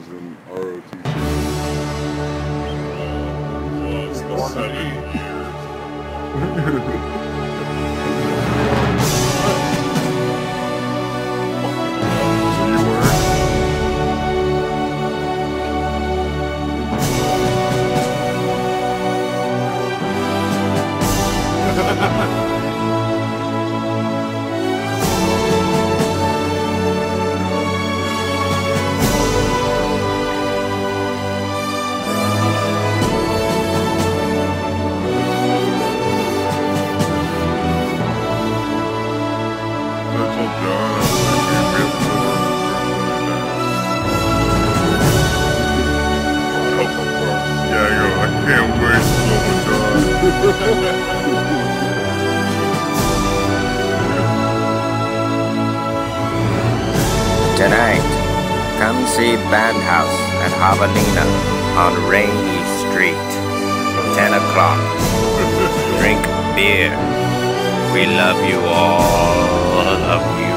classes in ROTC? It's the study So you were? Tonight, come see Bandhaus at Javelina on Rainey Street, 10 o'clock. Drink beer. We love you all. Love you.